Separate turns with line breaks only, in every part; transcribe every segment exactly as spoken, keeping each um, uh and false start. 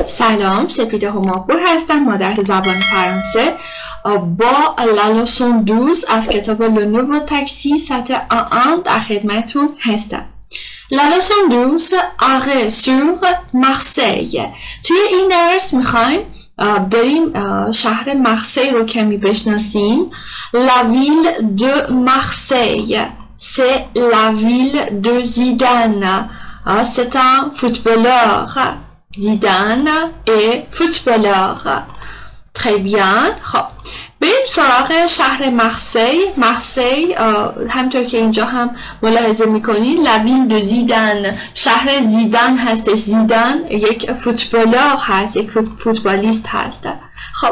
سلام، سپیده هماپور هستم، مادرس زبان فرانسه با لا لسون دوز از کتاب لو نوو تاکسی سطح آن در خدمتون هستم. لا لسون دوز آره سور مارسی. توی این درس میخوایم بریم شهر مارسی رو کمی بشناسیم. La ville de Marseille, c'est la ville de Zidane. C'est un footballeur. Zidane est footballeur. Très bien. خب بریم سراغ شهر مارسی. مارسی همطور که اینجا هم ملاحظه میکنید لاویل دو زیدان، شهر زیدان هستش. زیدان یک فوتبالر هست، یک فوتبالیست هست. خب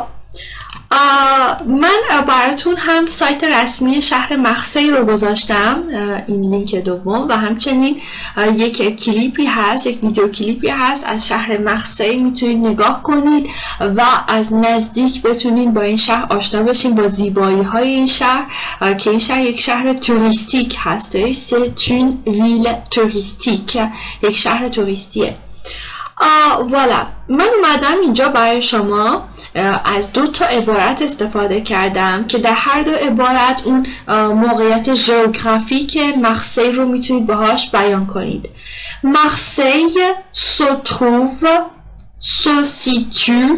من براتون هم سایت رسمی شهر مارسی رو گذاشتم، این لینک دوم، و همچنین یک کلیپی هست، یک ویدیو کلیپی هست از شهر مارسی. میتونید نگاه کنید و از نزدیک بتونید با این شهر آشنا بشین، با زیبایی های این شهر که این شهر یک شهر توریستیک هستش. C'est une ville touristique، یک شهر توریستیه. والا من اومدم اینجا برای شما از دو تا عبارت استفاده کردم که در هر دو عبارت اون موقعیت ژئوگرافیک مارسی رو میتونید باهاش بیان کنید. مارسی se trouve, se situe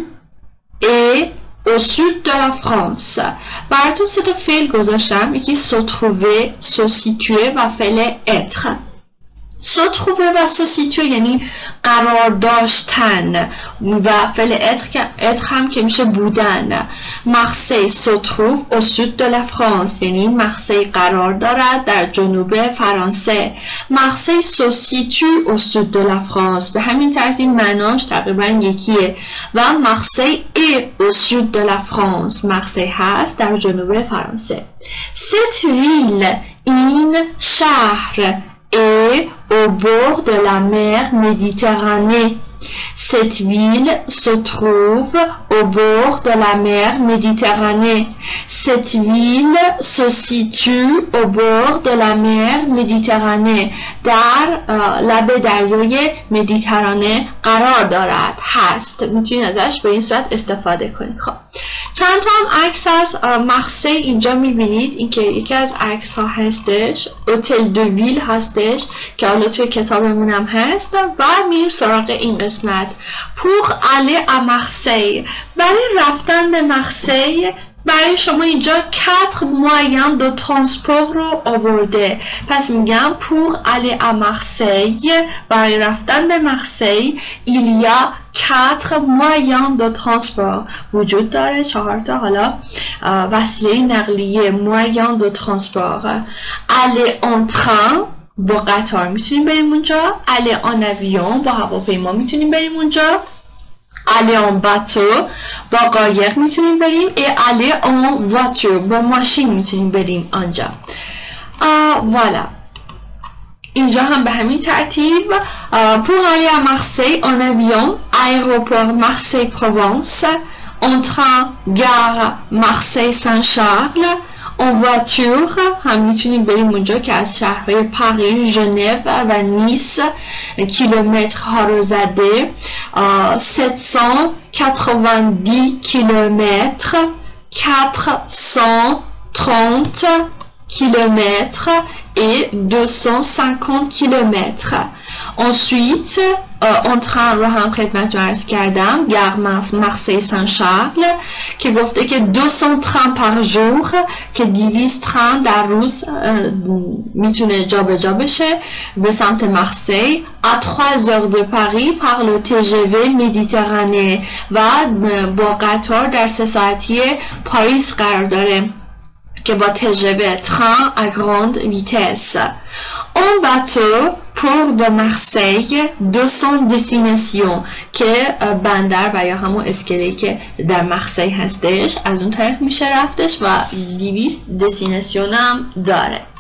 et au sud de la France. براتون سه تا فعل گذاشتم، یکی se trouver, se situer و فعل être. se trouver و se situer یعنی قرار داشتن و فعل être هم که میشه بودن. مارسی se trouve au sud de la France یعنی مارسی قرار دارد در جنوب فرانسه. مارسی se situe au sud de la France به همین ترتیب معناش تقریبا یکیه. و مارسی est au sud de la France، مارسی هست در جنوب فرانسه. cette ville این شهر et au bord de la mer Méditerranée. Cette ville se trouve au bord de la mer Méditerranée. Cette ville se situe au bord de la mer Méditerranée. در لب دریای مدیترانه قرار دارد، هست. میتونید ازش به این صورت استفاده کنید. خب چند تا هم عکس از مارسی اینجا میبینید. این که یکی از عکس ها هستش، هتل دو ویل هستش که حالا توی کتابمون هم هست. و میریم سراغ این قسمت. pour aller à Marseille. برای رفتن به مارسی برای شما اینجا quatre moyens de transport رو آورده. پس میگم pour aller à Marseille، برای رفتن به مارسی il y a quatre moyens de transport. وجود داره چهار تا حالا وسیله نقلیه. moyen de transport. aller en train، با قطار میتونیم بریم اونجا. aller en avion، با هواپیما میتونیم بریم اونجا. aller en bateau، با قایق میتونیم بریم. et aller en voiture، با ماشین میتونیم بریم آنجا. والا اینجا هم به همین ترتیب. pour aller à Marseille en avion aéroport Marseille Provence، en train gare Marseille Saint-Charles، en voiture هم میتونیم بریم اونجا که از شهرهای پاریس، ژنو و نیس کیلومتر ها رو زده. sept cent quatre-vingt-dix kilomètres، quatre cent trente kilomètres et deux cent cinquante kilomètres. Ensuite en train رو هم خدمتتون عرض کردم، گار مارسی سن شارل که گفته که دویست ترن پر ژور که دویست ترن در روز میتونه جابجا بشه به سمت مارسی. à trois heures de Paris par le تی جی وی méditerranée و با قطار در سه ساعتی پاریس قرار داره که با تی جی وی train à grande vitesse. en bateau pour de Marseille دویست destination که بندر و یا همون اسکله که در مارسی هستش از اون طرف میشه رفتش و دویست destination هم داره.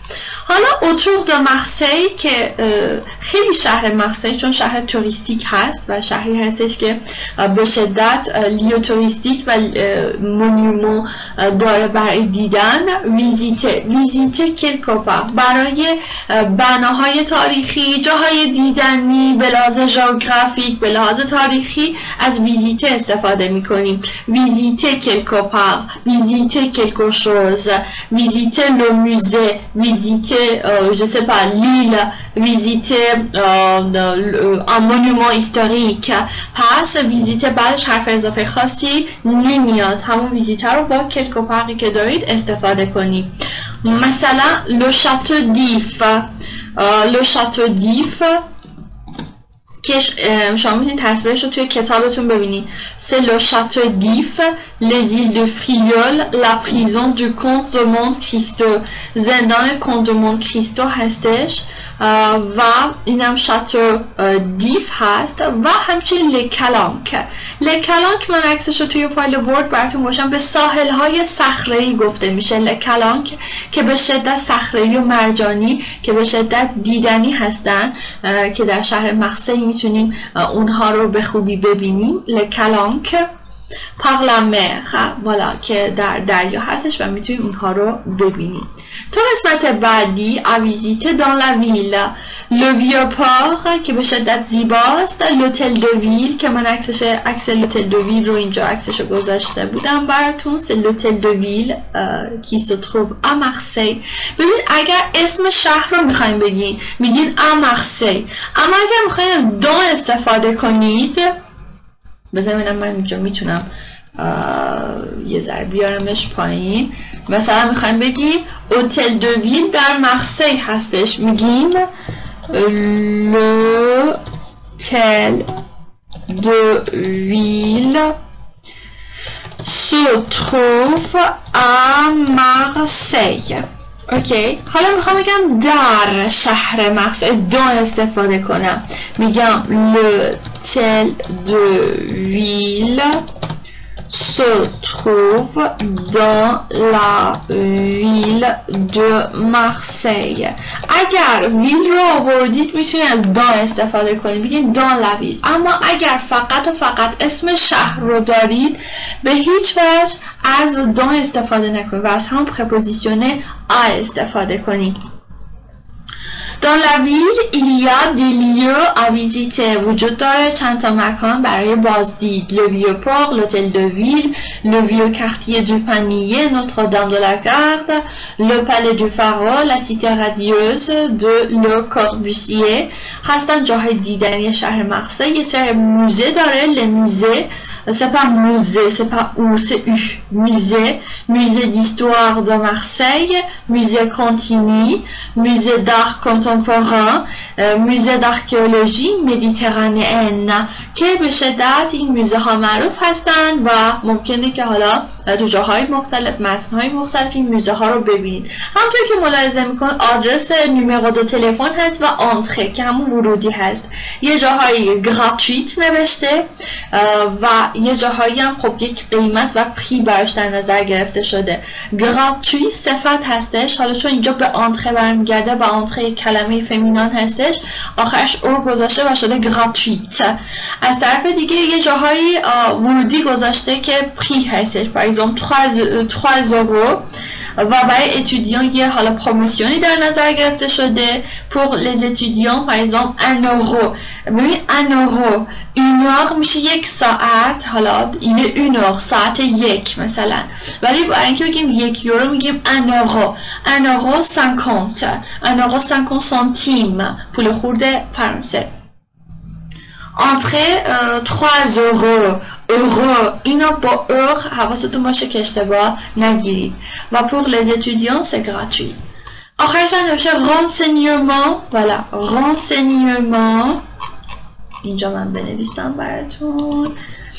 حالا اتور دو مارسی که خیلی شهر مارسی چون شهر توریستیک هست و شهری هستش که به شدت لیو توریستیک و مونیومون داره برای دیدن. ویزیته ویزیته کلکوپا برای بناهای تاریخی، جاهای دیدنی به لحاظ ژئوگرافیک، به لحاظ تاریخی از ویزیته استفاده میکنیم. ویزیته کلکوپا، ویزیته کلکو شوز، ویزیته لو موزه، ویزیته Euh, je sais pas, l'île, visiter euh, un monument historique. پس ویزیته بعدش حرف اضافه خاصی نمیاد، همون ویزیته رو با کلکوپاقی که دارید استفاده کنید. مثلا لو شاتو دیف، لو شاتو دیف که شما میتونید تصویرش رو توی کتابتون ببینید. C'est le château d'If, les îles de Frioul, la prison du comte de Monte Cristo. زندان کنت مونت کریستو هستش و اینم شاتو دیف هست و همچنین لکلانک. لکلانک من عکسش رو توی فایل ورد براتون گذاشتم. به ساحل های صخره‌ای گفته میشه لکلانک که به شدت صخره‌ای و مرجانی که به شدت دیدنی هستن که در شهر مارسی میتونیم اونها رو به خوبی ببینیم. لکلانک par la mer، والا که در دریا هستش و میتونیم اونها رو ببینیم. تو قسمت بعدی ویزیته دان لا ویل، لو ویو پار که به شدت زیباست، لوتل دو ویل که من عکسش عکس لوتل دو ویل رو اینجا عکسش رو گذاشته بودم براتون. سه لوتل دو ویل کی se trouve à Marseille. ببین اگر اسم شهر رو میخوایم بگین میگین à Marseille، اما اگر میخواین از دان استفاده کنید، بذار ببینم من اینجا میتونم یه ذره بیارمش پایین. مثلا میخوایم بگیم هتل دو ویل در مارسی هستش، میگیم l'hôtel de ville se trouve à Marseille. اوکی، حالا میخوام بگم در شهر مارسی دون استفاده کنم، میگم l'hôtel de ville se trouve dans la ville de Marseille. اگر ویل رو آوردید میتونید از دان استفاده کنید، بگید دان لا ویل. اما اگر فقط و فقط اسم شهر رو دارید به هیچ وجه از دان استفاده نکنید و از همون پرپوزیشن آ استفاده کنید. Dans la ville, il y a des lieux à visiter. وجود داره چند تا مکان برای بازدید. Le vieux port, l'hôtel de ville, le vieux quartier du Panier, Notre-Dame de la Garde, le palais du Pharaon, la cité radieuse de Le Corbusier. هستن جاهای دیدنی شهر مارسی. یه سری موزه داره. Le musée, c'est pas musée, c'est pas ou, c'est u. Musée, musée d'histoire de Marseille, musée Contini, musée d'art contemporain, musée d'archéologie méditerranéenne که به شدت این موزه ها معروف هستند و ممکنه که حالا تو جاهای مختلف، متن‌های مختلف این موزه ها رو ببینید. همونطور که ملاحظه میکنید آدرس نمره دو تلفن هست و آنتره که همون ورودی هست. یه جاهایی گراتویت نوشته و یه جاهایی هم خب یک قیمت و پری براش در نظر گرفته شده. گراتویت صفت هستش، حالا چون اینجا به آنتره برمیگرده و آنتره کلمه فمینان هستش آخرش او گذاشته و شده گراتویت. از طرف دیگه یه جاهایی ورودی گذاشته که پری هستش، par exemple trois euros و برای اتودیان یه حالا پروموشنی در نظر گرفته شده. pour les étudiants par exemple un euro. ببین un euro une heure میشه یک ساعت، حالا این une heure ساعت یک مثلا، ولی برای اینکه بگیم یک یورو میگیم un euro un euro cinquante un euro cinquante centimes پول خورد فرانسه. entrée trois euros euro اینا با اور حواستون باشه که اشتباه نگیرید و pour les étudiants c'est gratuit. آخرش هم نمیشه renseignement. voilà renseignement اینجا من بنویسم براتون.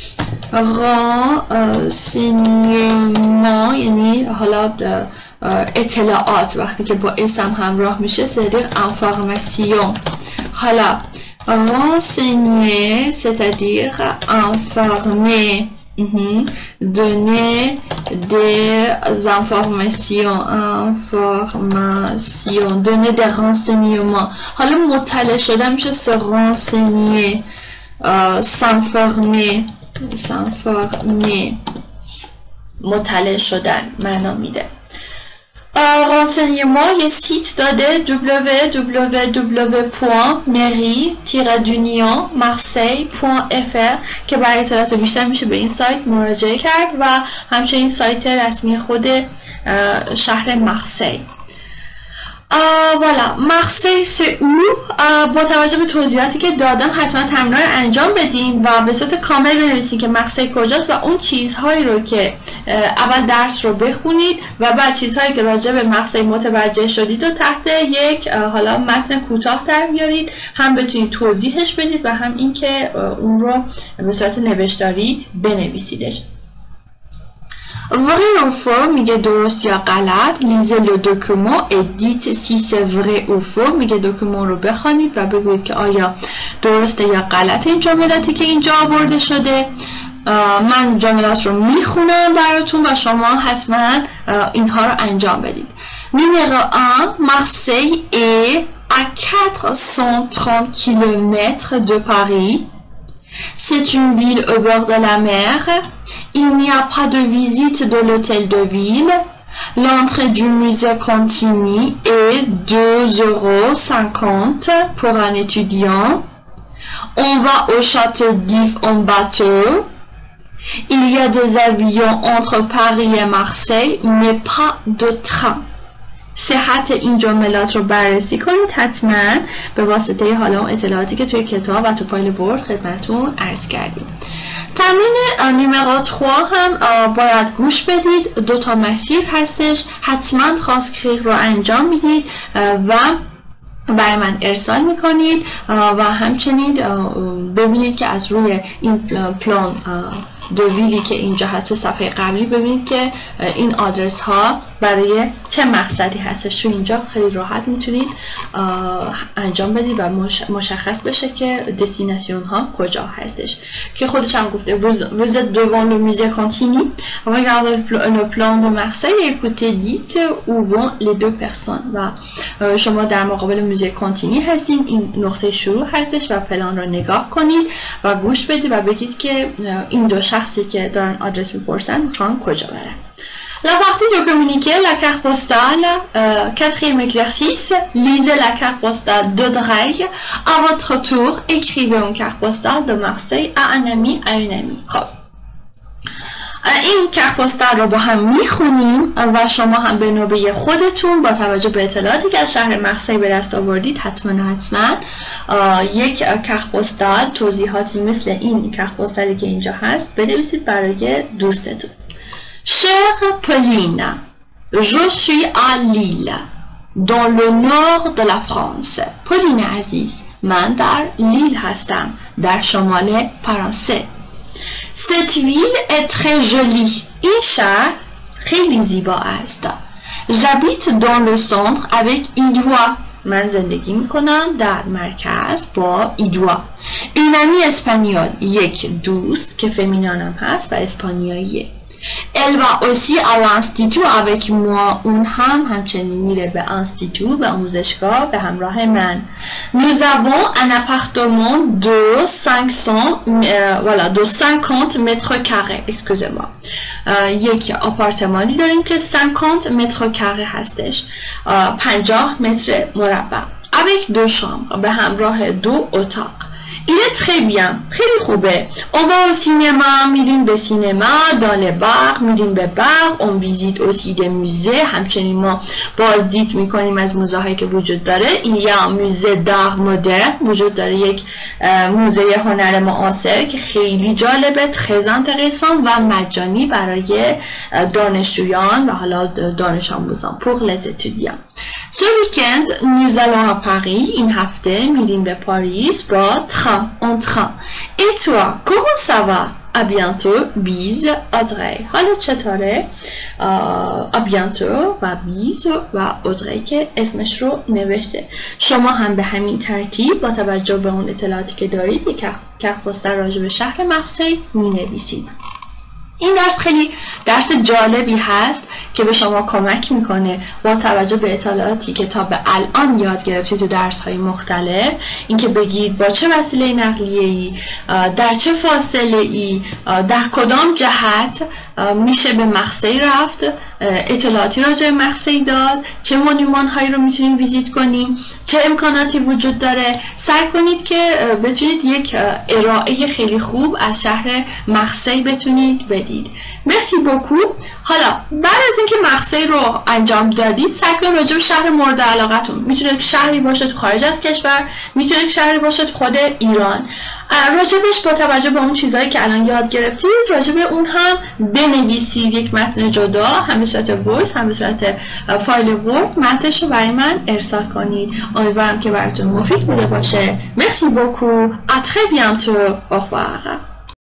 renseignement یعنی حالا اطلاعات، وقتی که با اسم همراه میشه c'est-à-dire information. حالا renseigner c'est-à-dire informer donner des informations informations donner des renseignements. حالا مطلع شدن میشه se renseigner s'informer s'informer مطلع شدن معنا میده. renseignement یه سیت داده double-u double-u double-u point mairie tiret d'union marseille point f r که برای اطلاعات بیشتر میشه به این سایت مراجعه کرد و همچنین سایت رسمی خود شهر مارسی. والا مارسی سه او با توجه به توضیحاتی که دادم حتما تمرین رو انجام بدین و به صورت کامل بنویسین که مارسی کجاست و اون چیزهایی رو که اول درس رو بخونید و بعد چیزهایی که راجع به مارسی متوجه شدید و تحت یک حالا متن کوتاه در بیارید، هم بتونید توضیحش بدید و هم اینکه اون رو به صورت نوشتاری بنویسیدش. vrai ou faux میگه درست یا غلط. lisez le document et dites si c'est vrai ou faux میگه دکومان رو بخوانید و بگویید که آیا درسته یا غلط این جملاتی که اینجا آورده شده. من جملات رو میخونم براتون و شما حتما اینها رو انجام بدید. numéro un Marseille est à quatre cent trente kilomètres de Paris. C'est une ville au bord de la mer. Il n'y a pas de visite de l'hôtel de ville. L'entrée du musée continue est deux euros cinquante pour un étudiant. On va au château d'If en bateau. Il y a des avions entre Paris et Marseille, mais pas de train. صحت این جملات رو بررسی کنید حتما به واسطه حالا اطلاعاتی که توی کتاب و تو فایل ورد خدمتتون عرض کردیم. تمرین نیمرو سه هم باید گوش بدید. دو تا مسیر هستش، حتما ترانسکریپت رو انجام میدید و برای من ارسال میکنید و همچنین ببینید که از روی این پلان دو ویلی که اینجا هست تو صفحه قبلی ببینید که این آدرس ها برای چه مقصدی هستش. تو اینجا خیلی راحت میتونید انجام بدید و مشخص بشه که دستیناسیون ها کجا هستش که خودش هم گفته vous êtes devant le musée continue, regardez le plan de Marseille et écoutez dites où vont les deux personnes. و شما در مقابل موزه کانتینی هستیم، این نقطه شروع هستش و پلان رو نگاه کنید و گوش بدید و بگید که این دو شخصی که دارن آدرس میپرسن میخوان کجا برن. La partie de communiquer, la carte postale, euh, quatrième exercice, lisez la carte postale de Draille. À votre tour, écrivez une carte postale de Marseille à un ami, à une amie. خب این کارت پستال رو با هم میخونیم و شما هم به نوبه خودتون با توجه به اطلاعاتی که از شهر مارسی به دست آوردید حتما حتما یک کارت پستال توضیحاتی مثل این کارت پستالی که اینجا هست بنویسید برای دوستتون. Chère Pauline, je suis à Lille, dans le nord de la France. Pauline عزیز، من در لیل هستم، در شمال فرانسه. Cette ville est très jolie. این شهر خیلی زیبا است. J'habite dans le centre avec Idoua. من زندگی میکنم در مرکز با ایدوا. Une amie espagnole. یک دوست که فمینانم هست و اسپانیاییه. Elle va aussi à l'institut avec moi. اون هم همچنین میره به انستیتو، به آموزشگاه به همراه من. Nous avons un appartement de cinq cents euh, voilà de cinquante mètres carrés. Excusez-moi. یک آپارتمانی داریم که cinquante mètres carrés هستش. پنجاه متر مربع. Avec deux chambres. به همراه دو اتاق. Il est très bien. خیلی خوبه. On va au cinéma. میریم به سینما. dans les bars. میریم به بار. On visite aussi des musées. همچنین ما بازدید میکنیم از موزه هایی که وجود داره. Il y a un musée d'art moderne. وجود داره یک موزه هنر معاصر که خیلی جالبه. très intéressant و مجانی برای دانشجویان و حالا دانش آموزان. pour les étudiants. Ce week-end, nous allons à Paris. این هفته میریم به پاریس با train, en train. Et toi, comment ça va? À bientôt, bise, Audrey. حالا چطوره؟ à bientôt و بیز و اودری که اسمش رو نوشته. شما هم به همین ترتیب با توجه به اون اطلاعاتی که دارید یک کارت پستال راجع به شهر مارسی می نویسید. این درس خیلی درس جالبی هست که به شما کمک میکنه با توجه به اطلاعاتی که تا به الان یاد گرفتید تو درس های مختلف، اینکه بگید با چه وسیله نقلیه‌ای، در چه فاصله ای، در کدام جهت میشه به مخزی رفت، اطلاعاتی راجع به مخزی داد، چه مونیمان هایی رو میتونیم ویزیت کنیم، چه امکاناتی وجود داره. سعی کنید که بتونید یک ارائه خیلی خوب از شهر مخزی بتونید بدید. مرسی بوکو. حالا بعد از اینکه مخزی رو انجام دادید، سعی کنید راجع به شهر مورد علاقتون، میتونه شهری باشه تو خارج از کشور، میتونه شهری باشه تو خود ایران، راجبش با توجه به اون چیزهایی که الان یاد گرفتید راجب اون هم بنویسید یک متن جدا، هم به صورت وایس هم به صورت فایل ورد، متنش رو برای من ارسال کنید. امیدوارم که براتون مفید بوده باشه. مرسی بوکو. ا تری بیانتو. au revoir.